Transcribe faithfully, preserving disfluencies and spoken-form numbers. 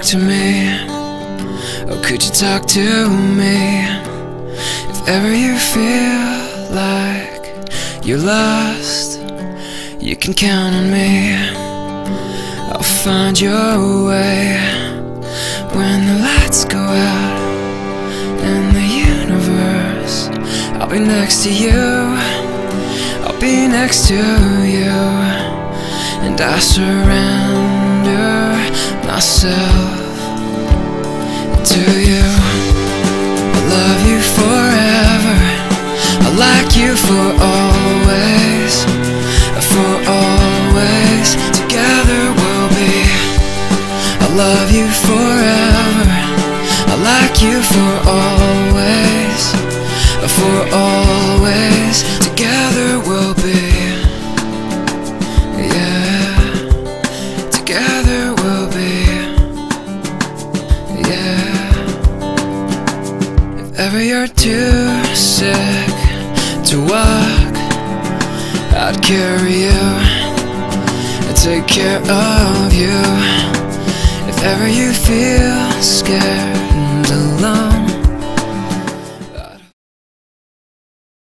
to me? Oh, could you talk to me? If ever you feel like you're lost, you can count on me. I'll find your way when the lights go out in the universe. I'll be next to you, I'll be next to you, and I surrender myself to you. I love you forever, I like you for always, for always. Together we'll be. I love you forever, I like you for always, for always. Together we'll be. Yeah, together we'll be. Yeah. If ever you're too sick to walk, I'd carry you and take care of you. If ever you feel scared and alone,